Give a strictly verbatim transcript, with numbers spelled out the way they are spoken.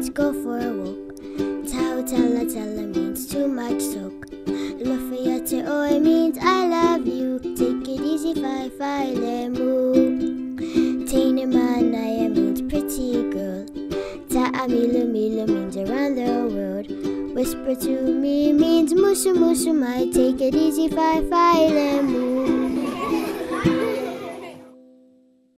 let's go for a walk. Tau tala tala means too much talk. Lafayette oi means I love you. Take it easy, fi fi lemu. Tina Manaya means pretty girl. Ta'a milu milu means around the world. Whisper to me means musu musu mai. Take it easy, fi fi lemu.